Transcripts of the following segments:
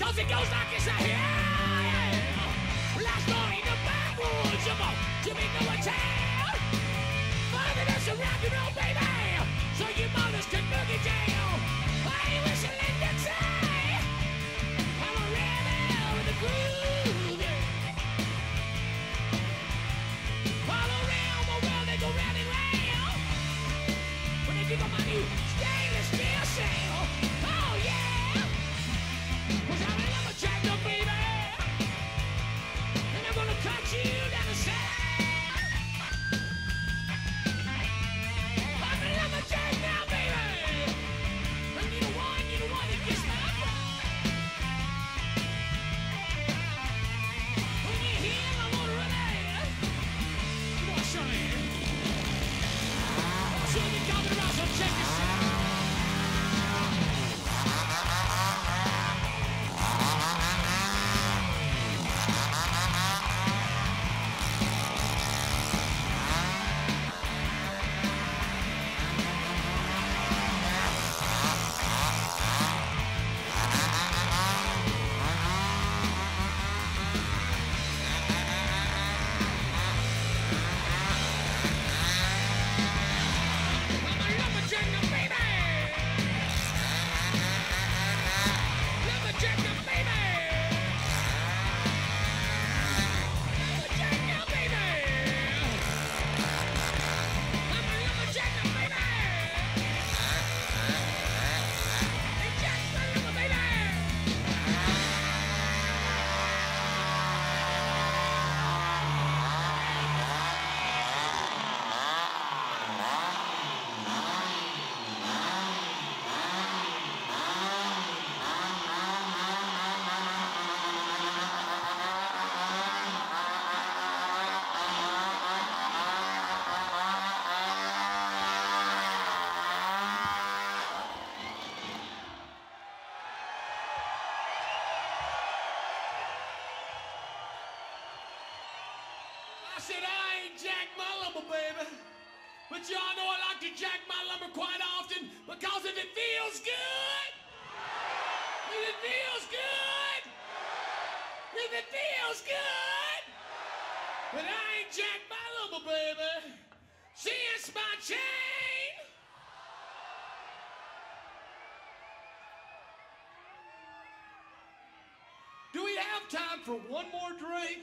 Cause it goes like this, yeah. Last night in the backwoods of Jimmy Noah Town. Father, that's a rock and roll, baby. So you mothers can boogie down. I ain't whistling Dixie. I'm a rebel with the groove. All around the world they go round and round. When they dig on my new stainless steel sail. Oh yeah. Was I'm a lumberjack, no baby. And I'm gonna cut you down the side. I'm a lumberjack now, baby. And you the one that gets my blood. When you hear my motor running, come on, show me. I'm sure you're talking about some check this out. I said I ain't jack my lumber, baby. But y'all know I like to jack my lumber quite often because if it feels good, if it feels good, if it feels good. But I ain't jack my lumber, baby. See, it's my chain. Do we have time for one more drink?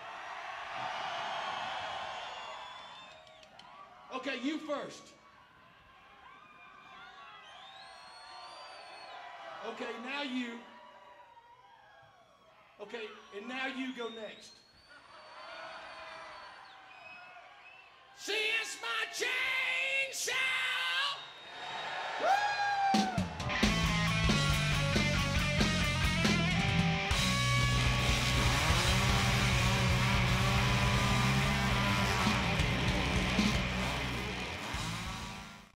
Okay, you first. Okay, now you. Okay, and now you go next. See, it's my chainsaw. Woo!